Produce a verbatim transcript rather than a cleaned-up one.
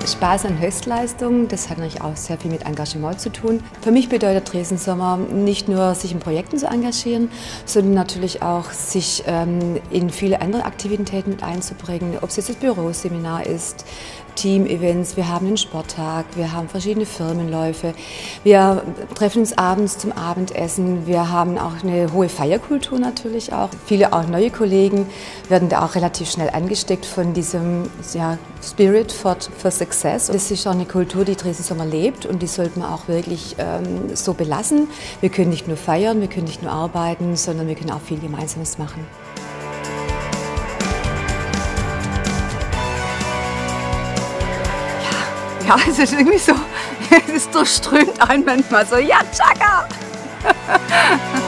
Spaß an Höchstleistung, das hat natürlich auch sehr viel mit Engagement zu tun. Für mich bedeutet Dresden Sommer nicht nur, sich in Projekten zu engagieren, sondern natürlich auch, sich ähm, in viele andere Aktivitäten mit einzubringen, ob es jetzt das Büroseminar ist, Team-Events, wir haben einen Sporttag, wir haben verschiedene Firmenläufe, wir treffen uns abends zum Abendessen, wir haben auch eine hohe Feierkultur natürlich auch. Viele auch neue Kollegen werden da auch relativ schnell angesteckt von diesem ja, Spirit for, for Success. Das ist auch eine Kultur, die Dresden Sommer lebt, und die sollte man auch wirklich ähm, so belassen. Wir können nicht nur feiern, wir können nicht nur arbeiten, sondern wir können auch viel Gemeinsames machen. Ja, es ist irgendwie so, es durchströmt einen manchmal so, ja, Chaka!